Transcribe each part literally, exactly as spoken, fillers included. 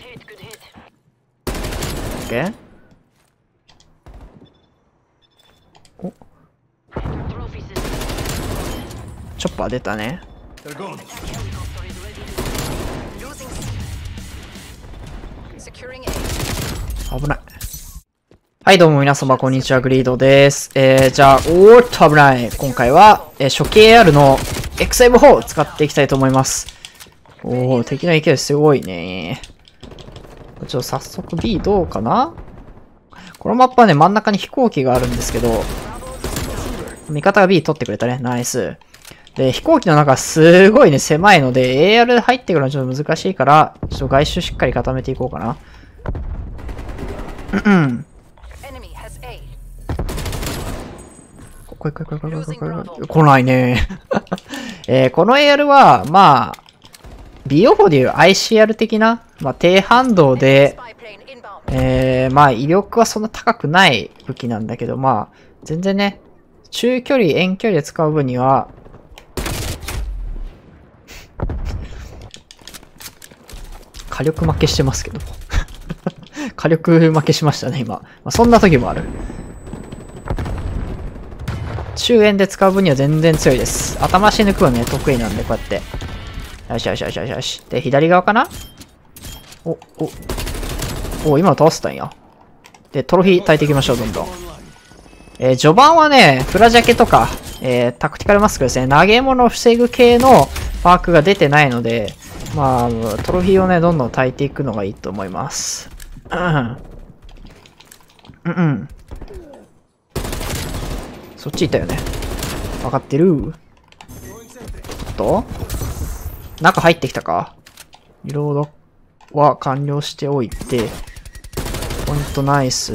OK？ お、チョッパー出たね。危ない。はい、どうも皆様、こんにちは。グリードです。えー、じゃあ、おーっと危ない。今回は、えー、初期 エーアール の エックスエムフォー を使っていきたいと思います。おー、敵の勢いすごいね。ちょっと早速 B どうかな？このマップはね、真ん中に飛行機があるんですけど、味方が B 取ってくれたね。ナイス。で、飛行機の中すごいね、狭いので、エーアール で入ってくるのはちょっと難しいから、ちょっと外周しっかり固めていこうかな。うんうん。来い来い来い来い来い来い来い。来ないね。えー、この エーアール は、まあ、ビーオーフォー でいう アイシーアール 的な、まあ、低反動で、えー、まあ、威力はそんな高くない武器なんだけど、まあ、全然ね、中距離、遠距離で使う分には、火力負けしてますけど。火力負けしましたね、今。まあ、そんな時もある。中遠で使う分には全然強いです。頭足抜くのね、得意なんで、こうやって。よしよしよしよしよし。で、左側かな？お、お、お、今の倒せたんや。で、トロフィー焚いていきましょう、どんどん。えー、序盤はね、フラジャケとか、えー、タクティカルマスクですね、投げ物を防ぐ系のパークが出てないので、まあ、トロフィーをね、どんどん焚いていくのがいいと思います。うん。うんうん。そっち行ったよね。わかってる。と中入ってきたか？リロードは完了しておいて、ポイントナイス。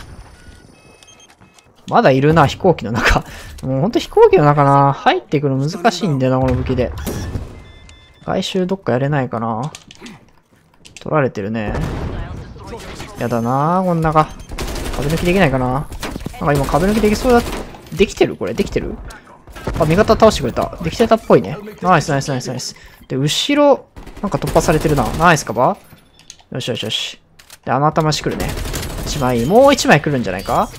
まだいるな、飛行機の中。もうほんと飛行機の中な。入っていくの難しいんだよな、この武器で。外周どっかやれないかな。取られてるね。やだな、こん中。壁抜きできないかな。なんか今壁抜きできそうだ。できてるこれできてる？あ、味方倒してくれた。できてたっぽいね。ナイスナイスナイスナイス。で、後ろ、なんか突破されてるな。ナイスカバー？よしよしよし。で、あの頭しくるね。一枚、もう一枚来るんじゃないか？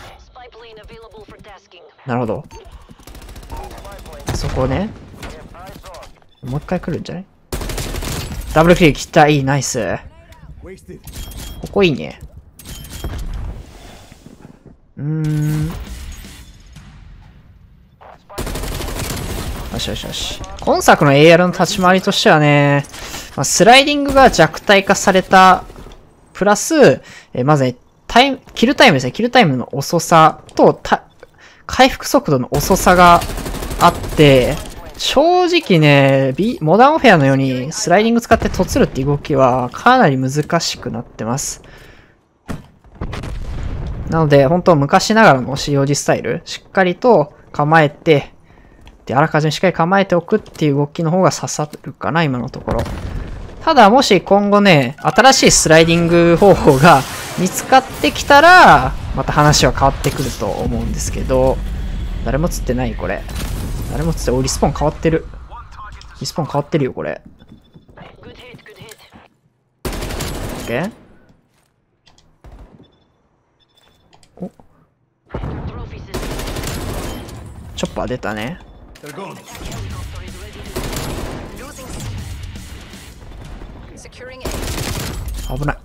なるほど。そこね。もう一回来るんじゃない？ダブルクリック来た。いい、ナイス。ここいいね。うーん。よしよしよし。今作の エーアール の立ち回りとしてはね、まあ、スライディングが弱体化された、プラス、えまずね、タイム、キルタイムですね。キルタイムの遅さと、た、回復速度の遅さがあって、正直ね、B、モダンオフェアのようにスライディング使って突るっていう動きはかなり難しくなってます。なので、本当昔ながらの シーオージー スタイル、しっかりと構えて、で、あらかじめしっかり構えておくっていう動きの方が刺さるかな、今のところ。ただ、もし今後ね、新しいスライディング方法が見つかってきたら、また話は変わってくると思うんですけど、誰も釣ってないこれ。誰も釣って、お、リスポーン変わってる。リスポーン変わってるよ、これ。OK？ お。チョッパー出たね。危ない。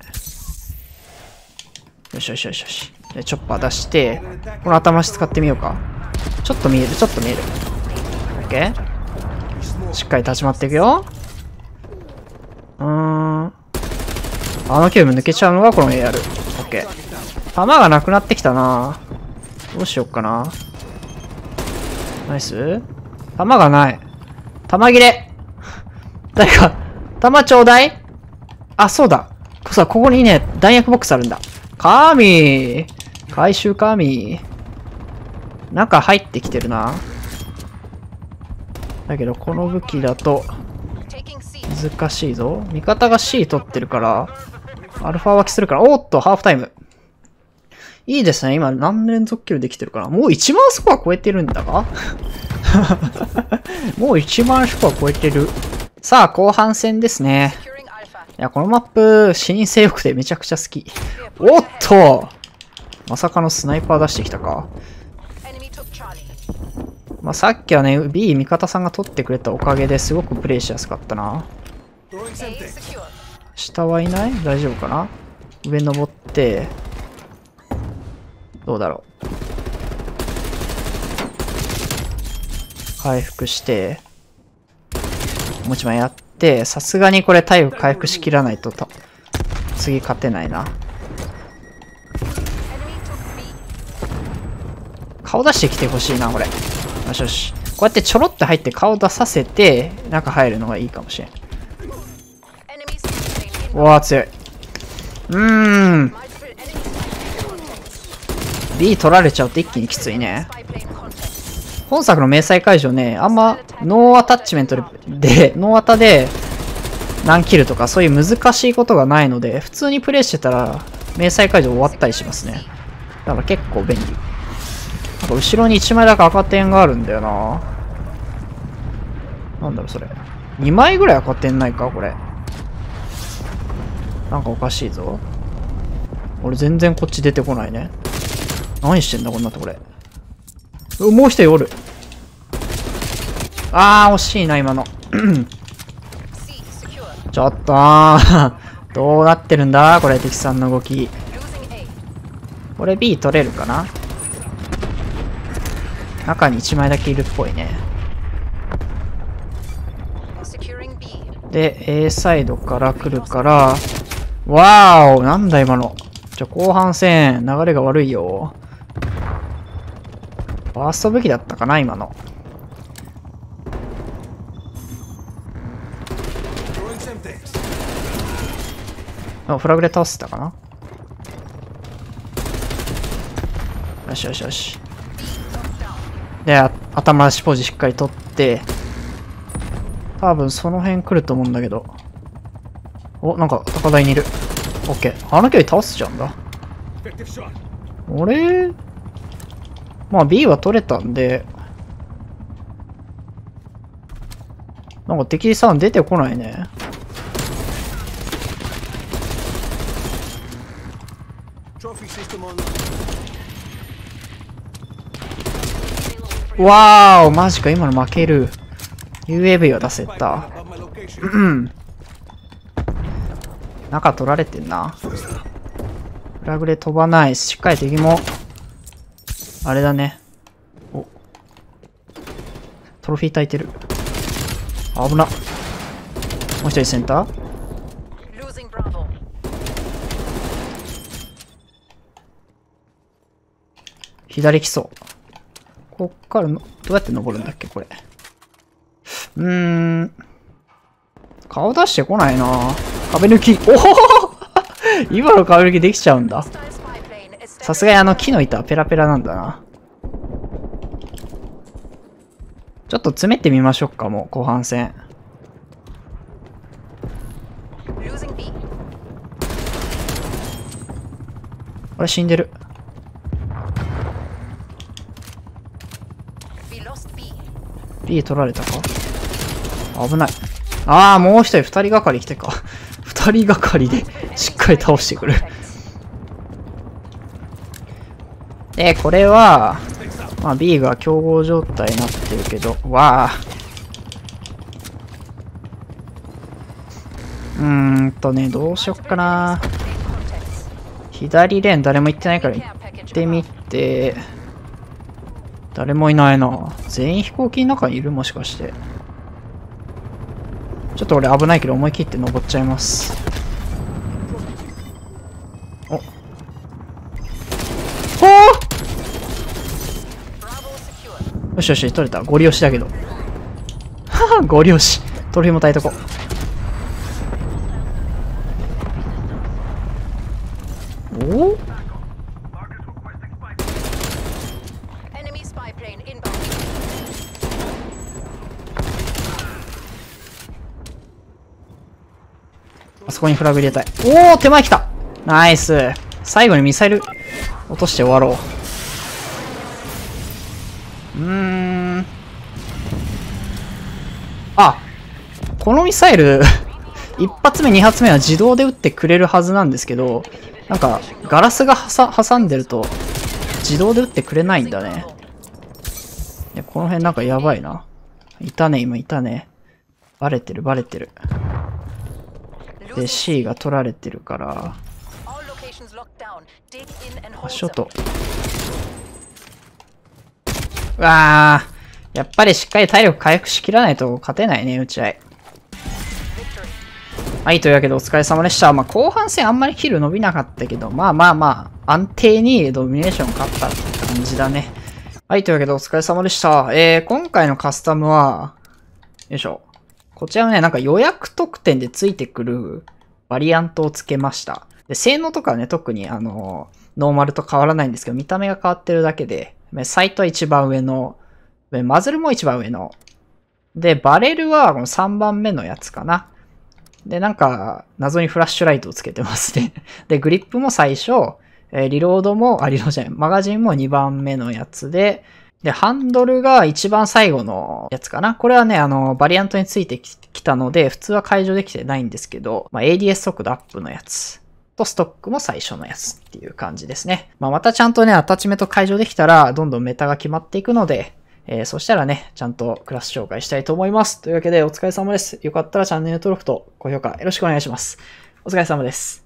よしよしよしよし。で、チョッパー出して、この頭足使ってみようか。ちょっと見える、ちょっと見える。OK？ しっかり立ち回っていくよ。うーん。あのキューブ抜けちゃうのがこの エーアール。OK。弾がなくなってきたな。どうしよっかな。ナイス？弾がない。弾切れ。誰か、弾ちょうだい？あ、そうだ。さ、ここにね、弾薬ボックスあるんだ。神！回収神！中入ってきてるな。だけど、この武器だと、難しいぞ。味方が C 取ってるから、アルファ湧きするから、おーっと、ハーフタイム。いいですね。今何連続キルできてるかな。もういちまんスコア超えてるんだがもういちまんスコア超えてる。さあ、後半戦ですね。 や、このマップ、視認性良くてめちゃくちゃ好き。おっとまさかのスナイパー出してきたか。まあ、さっきはね、B 味方さんが取ってくれたおかげですごくプレイしやすかったな。下はいない？大丈夫かな？上登って、どうだろう。回復して、もう一枚やって、さすがにこれ体力回復しきらないとた、次勝てないな。顔出してきてほしいな、これ。よしよし。こうやってちょろって入って顔出させて、中入るのがいいかもしれん。うわー、強い。うーん。B 取られちゃうと一気にきついね。本作の明細解除ね、あんまノーアタッチメントで、ノーアタで何キルとかそういう難しいことがないので、普通にプレイしてたら明細解除終わったりしますね。だから結構便利。なんか後ろにいちまいだけ赤点があるんだよな。なんだろうそれ。にまいぐらい赤点ないかこれ。なんかおかしいぞ。俺全然こっち出てこないね。何してんだこんなとこれ。もう一人おる。あー、惜しいな、今の。ちょっとー。どうなってるんだこれ、敵さんの動き。これ B 取れるかな？中にいちまいだけいるっぽいね。で、A サイドから来るから、わーお、なんだ今の。ちょ、後半戦、流れが悪いよ。ファースト武器だったかな今の。あ、フラグで倒せたかな。よしよしよし。で、頭出しポジしっかり取って、多分その辺来ると思うんだけど。お、なんか高台にいる。オッケー。あの距離倒すじゃんだ。俺まあ B は取れたんで、なんか敵さん出てこないね。わーお、マジか、今の負ける。ユーエーブイ は出せた。うん。中取られてんな。フラグで飛ばない。しっかり敵も、あれだね。お。トロフィー焚いてる。危な。もう一人センター。左来そう。こっからの、どうやって登るんだっけこれ。うーん。顔出してこないな。壁抜き。おお今の壁抜きできちゃうんだ。さすがにあの木の板はペラペラなんだな。ちょっと詰めてみましょうか、もう後半戦。これ死んでる。B 取られたか？危ない。ああ、もう一人二人がかり来てか。二人がかりでしっかり倒してくる。で、これは、まあ B が競合状態になってるけど、わあ。うーんとね、どうしよっかな。左レーン誰も行ってないから行ってみて。誰もいないな。全員飛行機の中にいるもしかして。ちょっと俺危ないけど思い切って登っちゃいます。お。ほー！よしよし、取れた。ゴリ押しだけど。はは、ゴリ押し。トロフィーも焚いとこう。お？あそこにフラグ入れたい。おお、手前来た。ナイス。最後にミサイル落として終わろう。うーん。あ、このミサイル一発目、二発目は自動で撃ってくれるはずなんですけど、なんか、ガラスが挟んでると、自動で撃ってくれないんだね。いや、この辺なんかやばいな。いたね、今いたね。バレてる、バレてる。で、C が取られてるから、足音。うわー。やっぱりしっかり体力回復しきらないと勝てないね、打ち合い。はい、というわけでお疲れ様でした。まあ、後半戦あんまりキル伸びなかったけど、まあまあまあ、安定にドミネーション勝ったって感じだね。はい、というわけでお疲れ様でした。えー、今回のカスタムは、よいしょ。こちらのね、なんか予約特典でついてくるバリアントをつけました。で、性能とかはね、特にあの、ノーマルと変わらないんですけど、見た目が変わってるだけで、サイトは一番上の、マズルも一番上の。で、バレルはこのさんばんめのやつかな。で、なんか、謎にフラッシュライトをつけてますね。で、グリップも最初、えー、リロードも、あ、リロードじゃない、マガジンもにばんめのやつで、で、ハンドルが一番最後のやつかな。これはね、あの、バリアントについてきたので、普通は解除できてないんですけど、まあ、エーディーエス 速度アップのやつ。と、ストックも最初のやつっていう感じですね。まあ、またちゃんとね、アタッチメント解除できたら、どんどんメタが決まっていくので、えー、そしたらね、ちゃんとクラス紹介したいと思います。というわけでお疲れ様です。よかったらチャンネル登録と高評価よろしくお願いします。お疲れ様です。